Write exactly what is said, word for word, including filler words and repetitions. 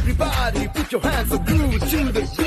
Everybody put your hands up, groove to the beat.